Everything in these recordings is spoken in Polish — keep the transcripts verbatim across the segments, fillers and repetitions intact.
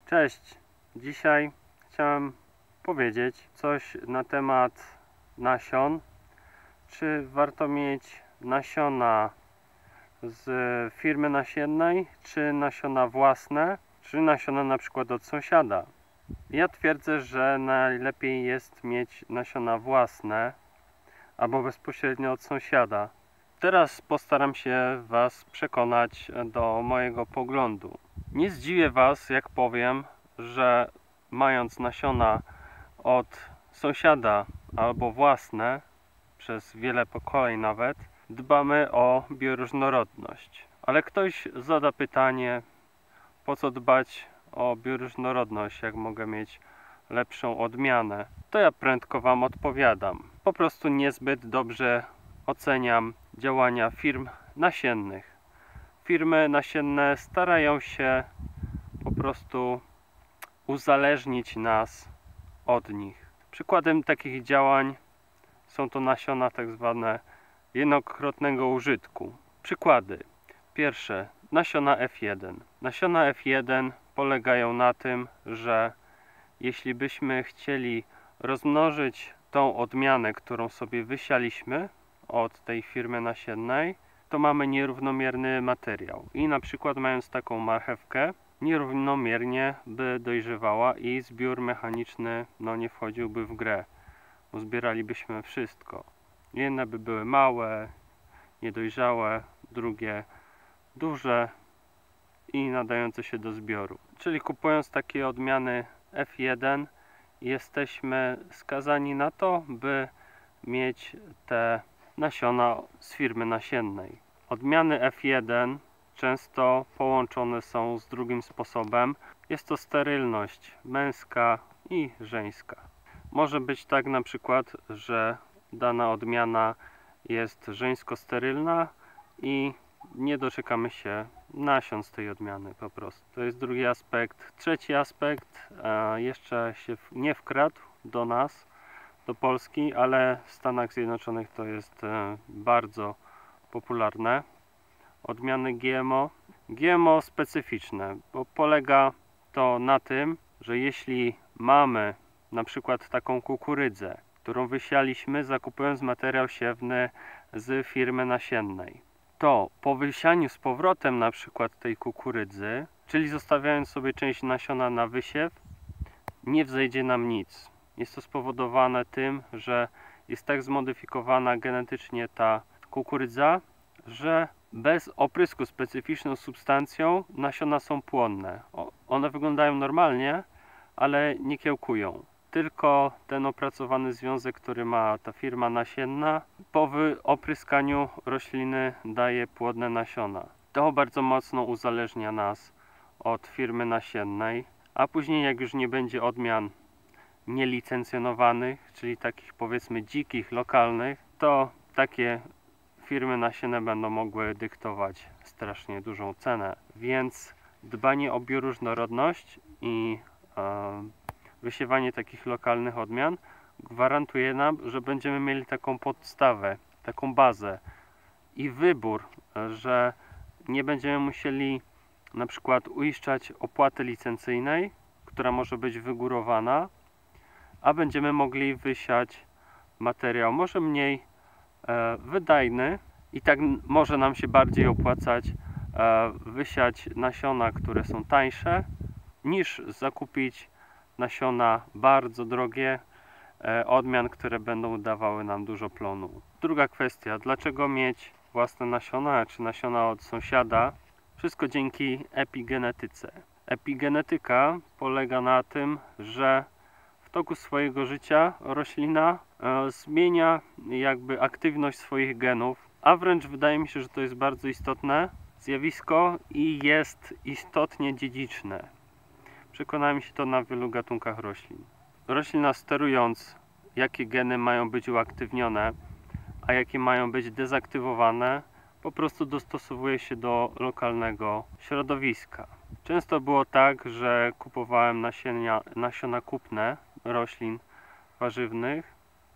Cześć! Dzisiaj chciałem powiedzieć coś na temat nasion. Czy warto mieć nasiona z firmy nasiennej, czy nasiona własne, czy nasiona na przykład od sąsiada? Ja twierdzę, że najlepiej jest mieć nasiona własne albo bezpośrednio od sąsiada. Teraz postaram się Was przekonać do mojego poglądu. Nie zdziwię Was, jak powiem, że mając nasiona od sąsiada albo własne, przez wiele pokoleń nawet, dbamy o bioróżnorodność. Ale ktoś zada pytanie, po co dbać o bioróżnorodność, jak mogę mieć lepszą odmianę? To ja prędko Wam odpowiadam. Po prostu niezbyt dobrze oceniam działania firm nasiennych. Firmy nasienne starają się po prostu uzależnić nas od nich. Przykładem takich działań są to nasiona tak zwane jednokrotnego użytku. Przykłady. Pierwsze, nasiona F jeden. Nasiona F jeden polegają na tym, że jeśli byśmy chcieli rozmnożyć tą odmianę, którą sobie wysialiśmy od tej firmy nasiennej, to mamy nierównomierny materiał. I na przykład mając taką marchewkę, nierównomiernie by dojrzewała i zbiór mechaniczny no, nie wchodziłby w grę. Zbieralibyśmy wszystko. Jedne by były małe, niedojrzałe, drugie duże i nadające się do zbioru. Czyli kupując takie odmiany F jeden jesteśmy skazani na to, by mieć te nasiona z firmy nasiennej. Odmiany F jeden często połączone są z drugim sposobem. Jest to sterylność męska i żeńska. Może być tak na przykład, że dana odmiana jest żeńsko-sterylna i nie doczekamy się nasion z tej odmiany po prostu. To jest drugi aspekt. Trzeci aspekt e, jeszcze się nie wkradł do nas, do Polski, ale w Stanach Zjednoczonych to jest e, bardzo popularne. Odmiany G M O. G M O specyficzne, bo polega to na tym, że jeśli mamy na przykład taką kukurydzę, którą wysialiśmy zakupując materiał siewny z firmy nasiennej, to po wysianiu z powrotem na przykład tej kukurydzy, czyli zostawiając sobie część nasiona na wysiew, nie wzejdzie nam nic. Jest to spowodowane tym, że jest tak zmodyfikowana genetycznie ta kukurydza, że bez oprysku specyficzną substancją nasiona są płonne. One wyglądają normalnie, ale nie kiełkują. Tylko ten opracowany związek, który ma ta firma nasienna, po opryskaniu rośliny daje płodne nasiona. To bardzo mocno uzależnia nas od firmy nasiennej, a później jak już nie będzie odmian nielicencjonowanych, czyli takich powiedzmy dzikich, lokalnych, to takie firmy nasienne będą mogły dyktować strasznie dużą cenę. Więc dbanie o bioróżnorodność i e, wysiewanie takich lokalnych odmian gwarantuje nam, że będziemy mieli taką podstawę, taką bazę i wybór, że nie będziemy musieli na przykład uiszczać opłaty licencyjnej, która może być wygórowana, a będziemy mogli wysiać materiał może mniej e, wydajny i tak może nam się bardziej opłacać e, wysiać nasiona, które są tańsze, niż zakupić nasiona bardzo drogie e, odmian, które będą dawały nam dużo plonu. Druga kwestia, dlaczego mieć własne nasiona, czy nasiona od sąsiada? Wszystko dzięki epigenetyce. Epigenetyka polega na tym, że w toku swojego życia roślina e, zmienia jakby aktywność swoich genów, a wręcz wydaje mi się, że to jest bardzo istotne zjawisko i jest istotnie dziedziczne. Przekonałem się to na wielu gatunkach roślin. Roślina, sterując, jakie geny mają być uaktywnione, a jakie mają być dezaktywowane, po prostu dostosowuje się do lokalnego środowiska. Często było tak, że kupowałem nasienia, nasiona kupne roślin warzywnych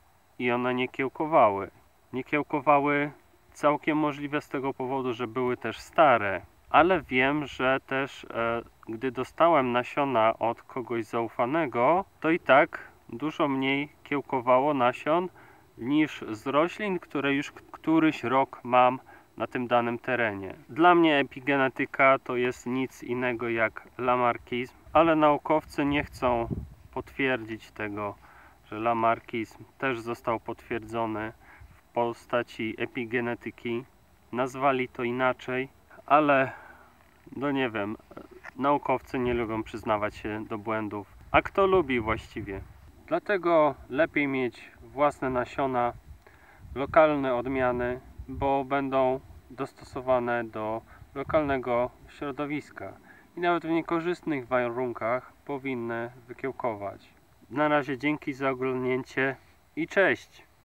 i one nie kiełkowały. Nie kiełkowały całkiem możliwe z tego powodu, że były też stare, ale wiem, że też e, gdy dostałem nasiona od kogoś zaufanego, to i tak dużo mniej kiełkowało nasion niż z roślin, które już któryś rok mam na tym danym terenie. Dla mnie epigenetyka to jest nic innego jak lamarckizm, ale naukowcy nie chcą potwierdzić tego, że lamarckizm też został potwierdzony w postaci epigenetyki. Nazwali to inaczej, ale no nie wiem, naukowcy nie lubią przyznawać się do błędów. A kto lubi właściwie? Dlatego lepiej mieć własne nasiona, lokalne odmiany, bo będą dostosowane do lokalnego środowiska i nawet w niekorzystnych warunkach powinny wykiełkować. Na razie dzięki za oglądnięcie i cześć!